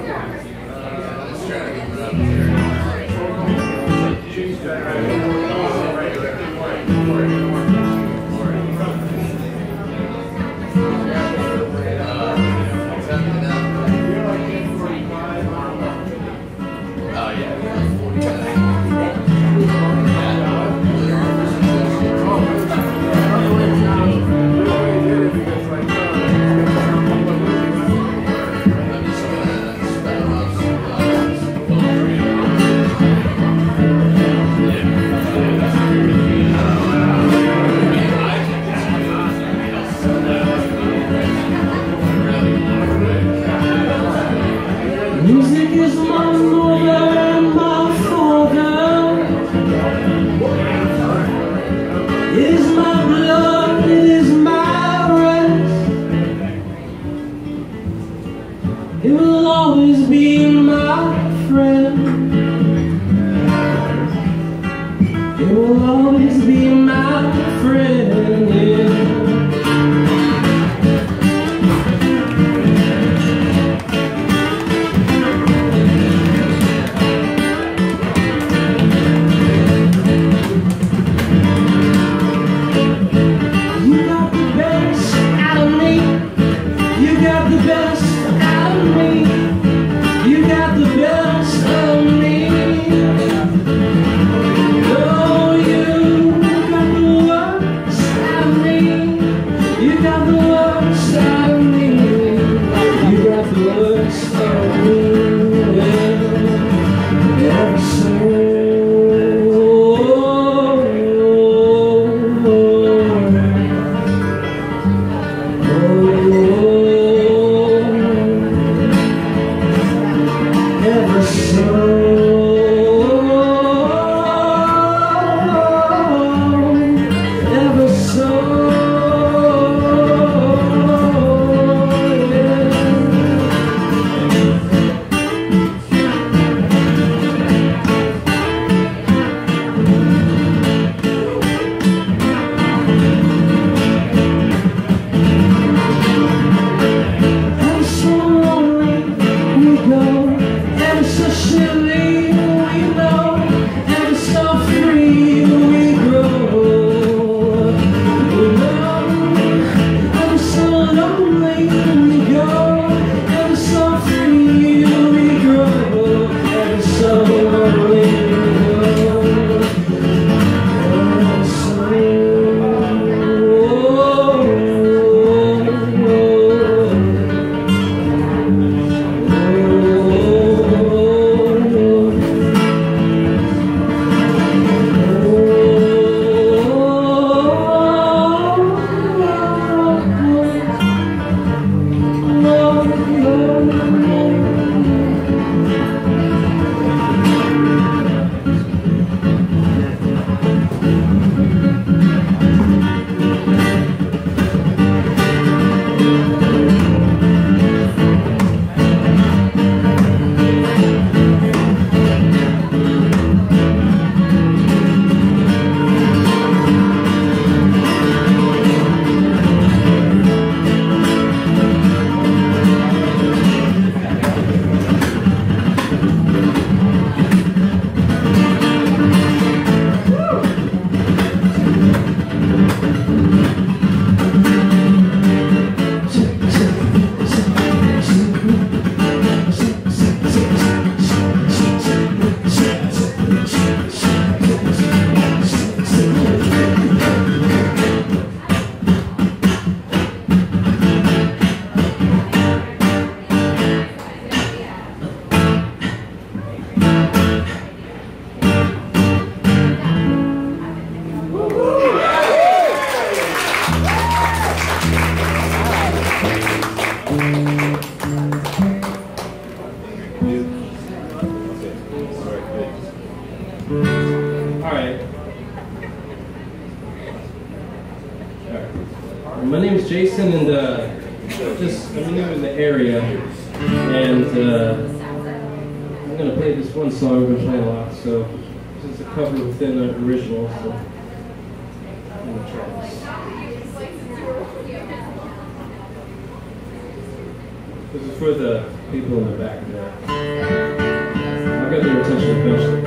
My name is Jason, and I'm new in the area, and I'm going to play this one song we've been playing a lot, so this is a cover within the original, so I'm going to try this. This is for the people in the back there. I'll get their attention eventually.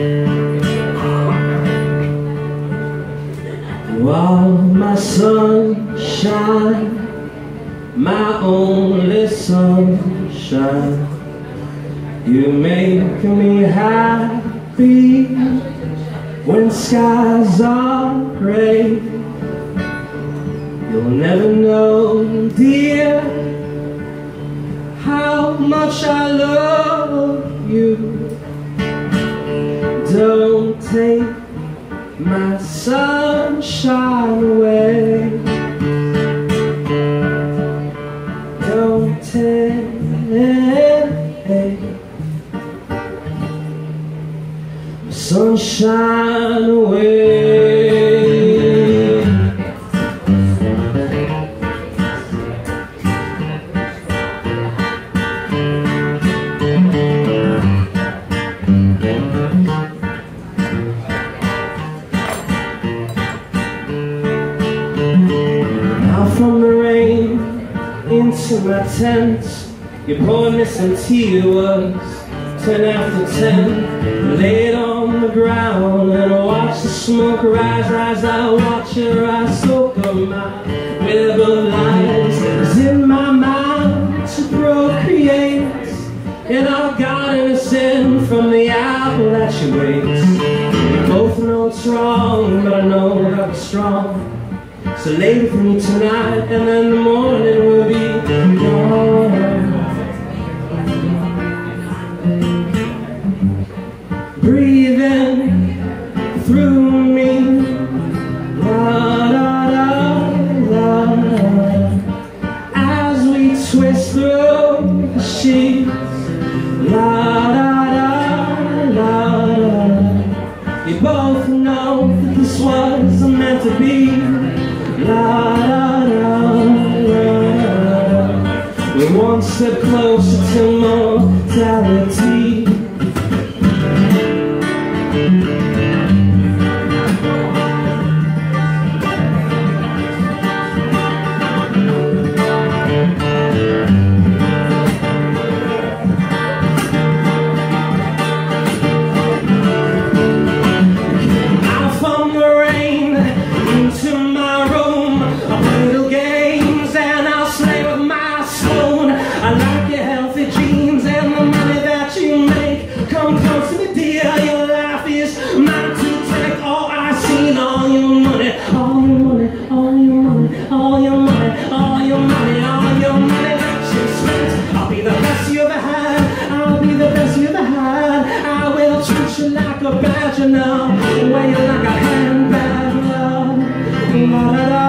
While my sunshine, my only sunshine, you make me happy when skies are gray. You'll never know, dear, how much I love you. Don't take my sunshine away. Don't take my sunshine away. From the rain into my tent, you poured me some tea. It was 10 after 10. Laid on the ground and I watched the smoke rise. I watch your eyes soak up my web of lies. It's in my mind to procreate, and our garden is in from the Appalachian waves. We both know it's wrong, but I know that we're strong. So lay with me tonight, and then the morning will be gone. Breathing through me, la da da da, as we twist through the sheets, la da da da da. We both know that this was meant to be. La, da, da, da, da. We're one step closer to mortality. Out from the rain into my room, I like your healthy jeans and the money that you make. Come close to me, dear, your life is mine to take. All I see, all your money, all your money, all your money, all your money, all your money, all your money that you spent. I'll be the best you ever had, I'll be the best you ever had. I will treat you like a badge, you know, wear you like a handbag, love. La da da.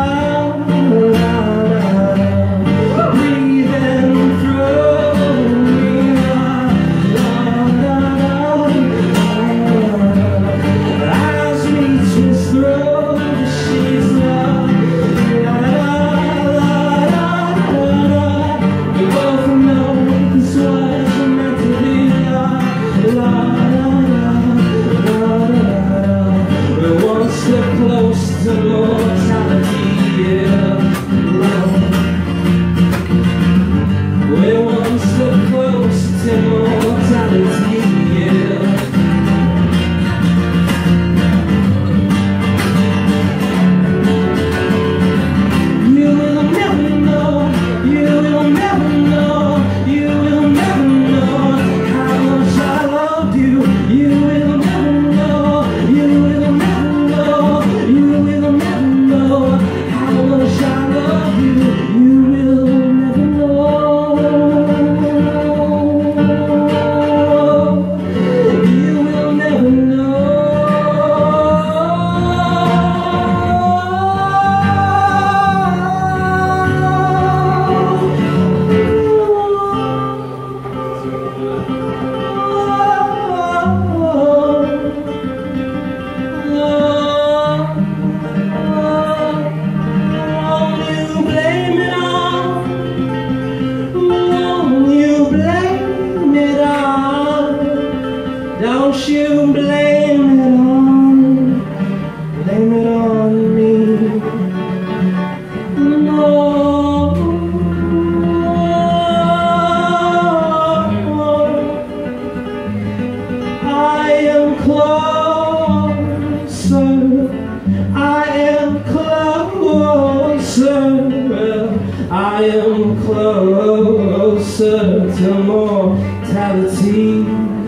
closer to mortality.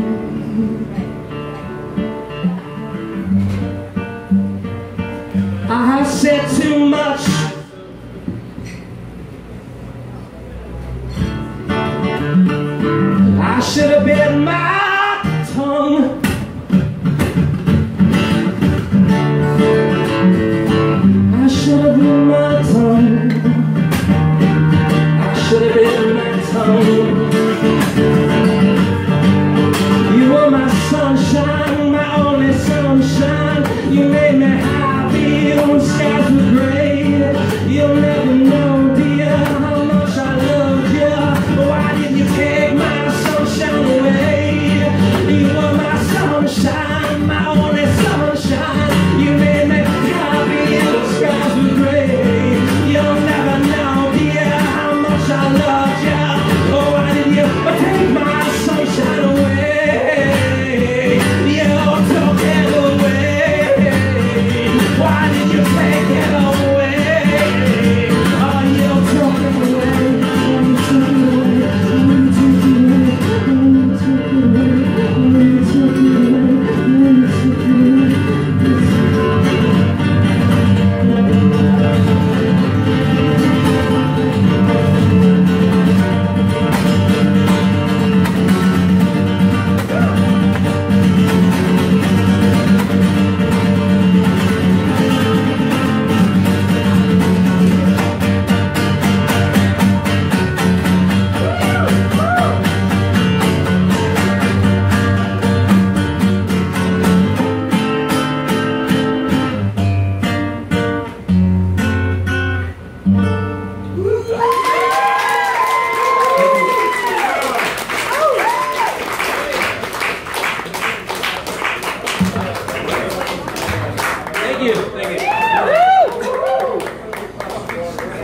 I have said too much. I should have bit my tongue. I should have bit my tongue. I should have bit my tongue. You were my sunshine, my only sunshine. You made me happy when skies were gray. You'll never know, dear, how much I loved you. Why did you take my sunshine away? You were my sunshine, my only sunshine. You made me happy when skies were gray. You'll never know, dear, how much I loved you. Oh, why did you take my sunshine away? You took it away. Why did you take it away? Oh, you took it away. You took it away. You took it away. You took it away. You took it away. You took it Thank you.